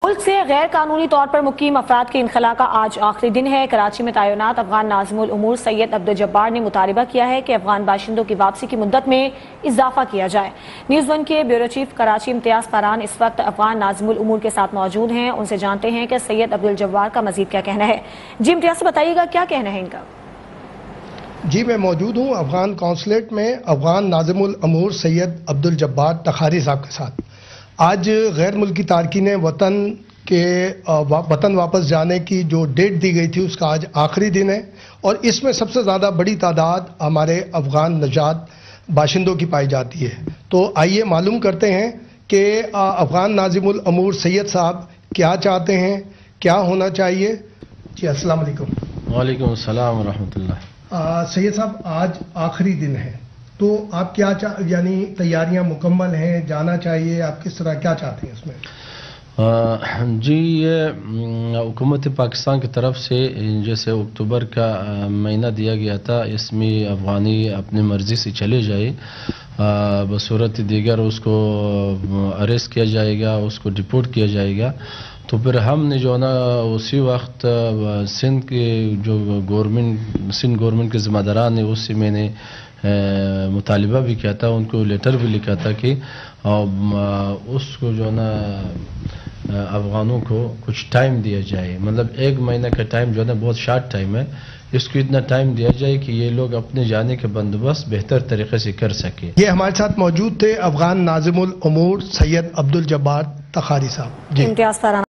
मुल्क से गैर कानूनी तौर पर मुकीम अफराद के इनखला का आज आखिरी दिन है। कराची में तैनात अफगान नाज़िमुल उमूर सैयद अब्दुल जब्बार ने मुतालिबा किया है कि अफगान बाशिंदों की वापसी की मुद्दत में इजाफा किया जाए। न्यूज़ 1 के ब्यूरो चीफ कराची इम्तियाज पारान इस वक्त अफगान नाज़िमुल उमूर के साथ मौजूद हैं। उनसे जानते हैं कि सैयद अब्दुल जब्बार का मजीद क्या कहना है। जी इम्तियाज, बताइएगा क्या कहना है इनका। जी मैं मौजूद हूँ अफगान कौंसलेट में अफगान नाज़िमुल उमूर सैयद अब्दुल जब्बार तखारी साहब के साथ। आज गैर मुल्की तारकीन वतन वापस जाने की जो डेट दी गई थी उसका आज आखिरी दिन है और इसमें सबसे ज़्यादा बड़ी तादाद हमारे अफगान नजात बाशिंदों की पाई जाती है। तो आइए मालूम करते हैं कि अफगान नाज़िमुल उमूर सैयद साहब क्या चाहते हैं, क्या होना चाहिए। जी अस्सलाम वालेकुम। वालेकुम अस्सलाम व रहमतुल्लाह। सैयद साहब आज आखिरी दिन है तो आप क्या यानी तैयारियां मुकम्मल हैं, जाना चाहिए, आप किस तरह क्या चाहते हैं इसमें? जी ये हुकूमत पाकिस्तान की तरफ से जैसे अक्टूबर का महीना दिया गया था, इसमें अफगानी अपनी मर्ज़ी से चले जाए, बसूरत दीगर उसको अरेस्ट किया जाएगा, उसको डिपोर्ट किया जाएगा। तो फिर हमने जो है ना उसी वक्त सिंध के जो सिंध गवर्नमेंट के ज़िम्मेदारान है उससे मैंने मुतालिबा भी किया था, उनको लेटर भी लिखा था कि उसको जो है ना अफगानों को कुछ टाइम दिया जाए। मतलब 1 महीने का टाइम जो है ना बहुत शार्ट टाइम है, इसको इतना टाइम दिया जाए कि ये लोग अपने जाने के बंदोबस्त बेहतर तरीके से कर सके। ये हमारे साथ मौजूद थे अफगान नाज़िमुल उमूर सैयद अब्दुल जब्बार तखारी साहब। जी।